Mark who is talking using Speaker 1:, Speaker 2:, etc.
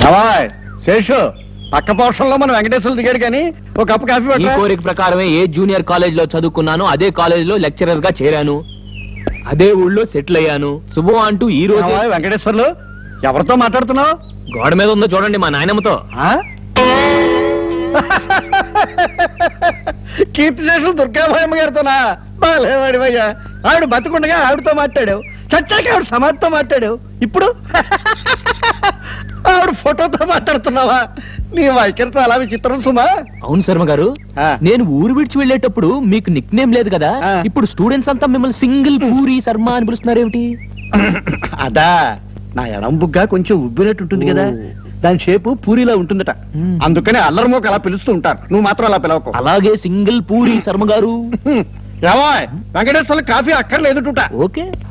Speaker 1: శేషు పక్క పోర్షన్లో మన వెంకటేశ్వరులు దిగాడు కానీ ఒక కప్పు కాఫీ
Speaker 2: ఈ కోరిక ప్రకారమే ఏ జూనియర్ కాలేజ్ లో చదువుకున్నాను, అదే కాలేజ్ లో లెక్చరర్ గా చేరాను, అదే ఊళ్ళో సెటిల్ అయ్యాను. శుభం అంటూ ఈ రోజు
Speaker 1: వెంకటేశ్వర్లు ఎవరితో మాట్లాడుతున్నావు?
Speaker 2: గోడ మీద ఉందో చూడండి, మా నాయనమ్మతో.
Speaker 1: కీర్తి శేషులు దుర్గాభాయమ్మ గారితోనా? బాలేవాడివయ్యా, ఆవిడ బతుకుండగా ఆవిడతో మాట్లాడావు, చచ్చాక ఆవిడ సమాధితో మాట్లాడావు, ఇప్పుడు ఆవిడ ఫోటోతో మాట్లాడుతున్నావా? నీ వైఖరి చాలా విచిత్రం సుమా.
Speaker 2: అవును శర్మ గారు, నేను ఊరు విడిచి వెళ్ళేటప్పుడు మీకు నిక్ నేమ్ లేదు కదా, ఇప్పుడు స్టూడెంట్స్ అంతా మిమ్మల్ని సింగిల్ పూరి శర్మ అని పిలుస్తున్నారు ఏమిటి?
Speaker 1: అదా, నా ఎడం బుగ్గ కొంచెం ఉబ్బినట్టుంటుంది కదా, దాని షేపు పూరిలా ఉంటుందట, అందుకని అల్లరిమోక అలా పిలుస్తూ ఉంటారు. నువ్వు మాత్రం అలా పిలవకు.
Speaker 2: అలాగే సింగిల్ పూరి శర్మ గారు.
Speaker 1: వెంకటేశ్వర కాఫీ అక్కర్లేదు.
Speaker 2: ఓకే.